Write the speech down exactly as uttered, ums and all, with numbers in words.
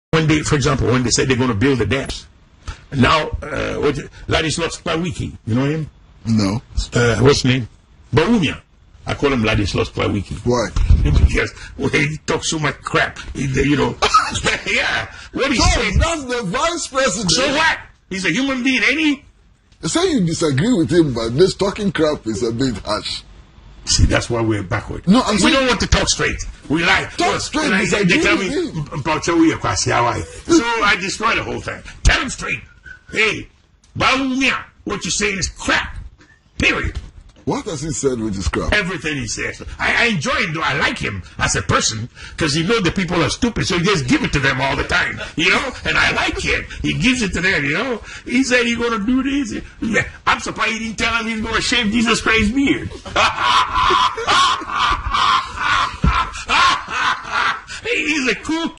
when they, for example, when they said they're going to build the dams, now, uh, what, Ladislas Klawiki, you know him? No. Uh, what's his name? Baumia. I call him Ladislas Klawiki. Why? Because well, he talks so much crap. He, you know. Yeah. What he so, said. That's the vice president. So what? He's a human being, ain't he? You say you disagree with him, but this talking crap is a bit harsh. See, that's why we're backward. No, I'm we saying, don't want to talk straight. We lie. Talk well, straight. Like, Disagree they tell with me, him. so I destroy the whole thing. Tell him straight. Hey, Baumia, what you're saying is crap. Period. What has he said with his crap? Everything he says. I, I enjoy him, though. I like him as a person because he knows the people are stupid, so he just give it to them all the time, you know? And I like him. He gives it to them, you know? He said he's going to do this. I'm surprised he didn't tell him he's going to shave Jesus Christ's beard. He's a cool